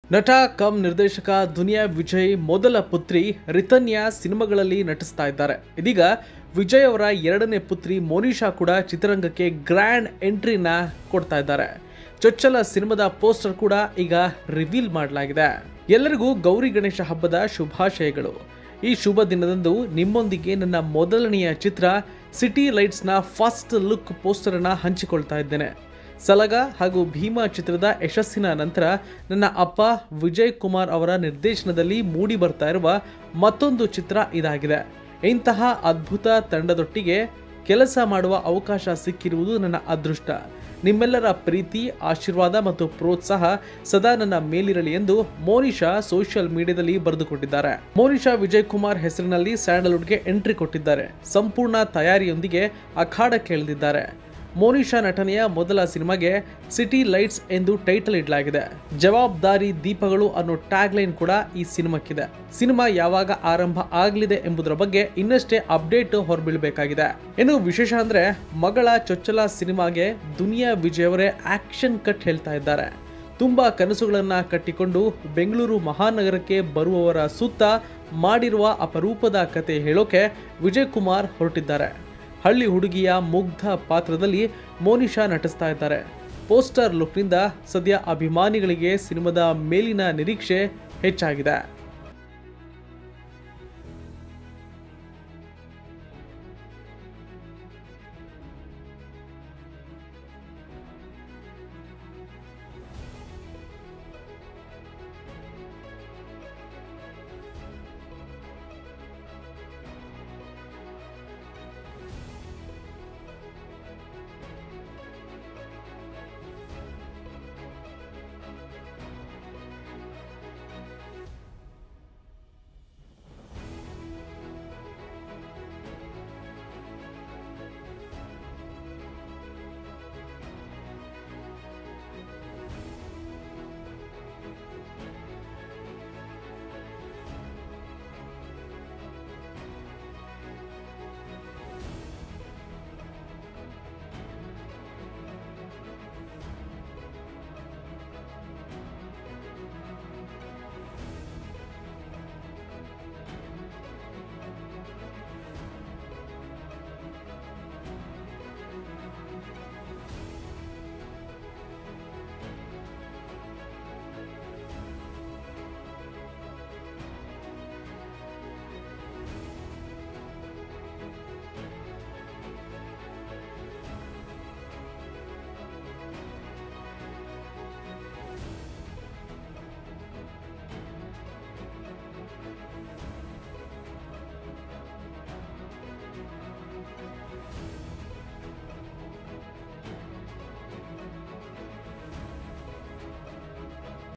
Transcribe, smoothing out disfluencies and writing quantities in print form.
ನಟ ಕಮ್ ನಿರ್ದೇಶಕ ದುನಿಯಾ ವಿಜಯ್ ಮೊದಲ ಪುತ್ರಿ ರಿತನ್ಯಾ ಸಿನಿಮಾಗಳಲ್ಲಿ ನಟಿಸ್ತಾ ಇದ್ದಾರೆ. ಇದೀಗ ವಿಜಯ್ ಅವರ ಎರಡನೇ ಪುತ್ರಿ ಮೋನಿಶಾ ಕೂಡ ಚಿತ್ರರಂಗಕ್ಕೆ ಗ್ರ್ಯಾಂಡ್ ಎಂಟ್ರಿನ ಕೊಡ್ತಾ ಇದ್ದಾರೆ. ಚೊಚ್ಚಲ ಸಿನಿಮಾದ ಪೋಸ್ಟರ್ ಕೂಡ ಈಗ ರಿವೀಲ್ ಮಾಡಲಾಗಿದೆ. ಎಲ್ಲರಿಗೂ ಗೌರಿ ಗಣೇಶ ಹಬ್ಬದ ಶುಭಾಶಯಗಳು. ಈ ಶುಭ ದಿನದಂದು ನಿಮ್ಮೊಂದಿಗೆ ನನ್ನ ಮೊದಲನೆಯ ಚಿತ್ರ ಸಿಟಿ ಲೈಟ್ಸ್ನ ಫಸ್ಟ್ ಲುಕ್ ಪೋಸ್ಟರ್ ಅನ್ನು ಹಂಚಿಕೊಳ್ತಾ ಇದ್ದೇನೆ. ಸಲಗ ಹಾಗೂ ಭೀಮಾ ಚಿತ್ರದ ಯಶಸ್ಸಿನ ನಂತರ ನನ್ನ ಅಪ್ಪ ವಿಜಯ್ ಕುಮಾರ್ ಅವರ ನಿರ್ದೇಶನದಲ್ಲಿ ಮೂಡಿ ಬರ್ತಾ ಇರುವ ಮತ್ತೊಂದು ಚಿತ್ರ ಇದಾಗಿದೆ. ಇಂತಹ ಅದ್ಭುತ ತಂಡದೊಟ್ಟಿಗೆ ಕೆಲಸ ಮಾಡುವ ಅವಕಾಶ ಸಿಕ್ಕಿರುವುದು ನನ್ನ ಅದೃಷ್ಟ. ನಿಮ್ಮೆಲ್ಲರ ಪ್ರೀತಿ, ಆಶೀರ್ವಾದ ಮತ್ತು ಪ್ರೋತ್ಸಾಹ ಸದಾ ನನ್ನ ಮೇಲಿರಲಿ ಎಂದು ಮೋನಿಶಾ ಸೋಷಿಯಲ್ ಮೀಡಿಯಾದಲ್ಲಿ ಬರೆದುಕೊಂಡಿದ್ದಾರೆ. ಮೋನಿಶಾ ವಿಜಯ್ ಕುಮಾರ್ ಹೆಸರಿನಲ್ಲಿ ಸ್ಯಾಂಡಲ್ವುಡ್ಗೆ ಎಂಟ್ರಿ ಕೊಟ್ಟಿದ್ದಾರೆ. ಸಂಪೂರ್ಣ ತಯಾರಿಯೊಂದಿಗೆ ಅಖಾಡಕ್ಕೆ ಇಳಿದಿದ್ದಾರೆ. ಮೋನಿಶಾ ನಟನೆಯ ಮೊದಲ ಸಿನಿಮಾಗೆ ಸಿಟಿ ಲೈಟ್ಸ್ ಎಂದು ಟೈಟಲ್ ಇಡಲಾಗಿದೆ. ಜವಾಬ್ದಾರಿ ದೀಪಗಳು ಅನ್ನೋ ಟ್ಯಾಗ್ ಲೈನ್ ಕೂಡ ಈ ಸಿನಿಮಾಕ್ಕಿದೆ. ಸಿನಿಮಾ ಯಾವಾಗ ಆರಂಭ ಆಗಲಿದೆ ಎಂಬುದರ ಬಗ್ಗೆ ಇನ್ನಷ್ಟೇ ಅಪ್ಡೇಟ್ ಹೊರಬೀಳಬೇಕಾಗಿದೆ. ಇನ್ನು ವಿಶೇಷ ಅಂದ್ರೆ ಮಗಳ ಚೊಚ್ಚಲ ಸಿನಿಮಾಗೆ ದುನಿಯಾ ವಿಜಯ್ ಅವರೇ ಆಕ್ಷನ್ ಕಟ್ ಹೇಳ್ತಾ ಇದ್ದಾರೆ. ತುಂಬಾ ಕನಸುಗಳನ್ನ ಕಟ್ಟಿಕೊಂಡು ಬೆಂಗಳೂರು ಮಹಾನಗರಕ್ಕೆ ಬರುವವರ ಸುತ್ತ ಮಾಡಿರುವ ಅಪರೂಪದ ಕತೆ ಹೇಳೋಕೆ ವಿಜಯ್ ಕುಮಾರ್ ಹೊರಟಿದ್ದಾರೆ. ಹಳ್ಳಿ ಹುಡುಗಿಯ ಮುಗ್ಧ ಪಾತ್ರದಲ್ಲಿ ಮೋನಿಶಾ ನಟಿಸ್ತಾ ಇದ್ದಾರೆ. ಪೋಸ್ಟರ್ ಲುಕ್ನಿಂದ ಸದ್ಯ ಅಭಿಮಾನಿಗಳಿಗೆ ಸಿನಿಮಾದ ಮೇಲಿನ ನಿರೀಕ್ಷೆ ಹೆಚ್ಚಾಗಿದೆ.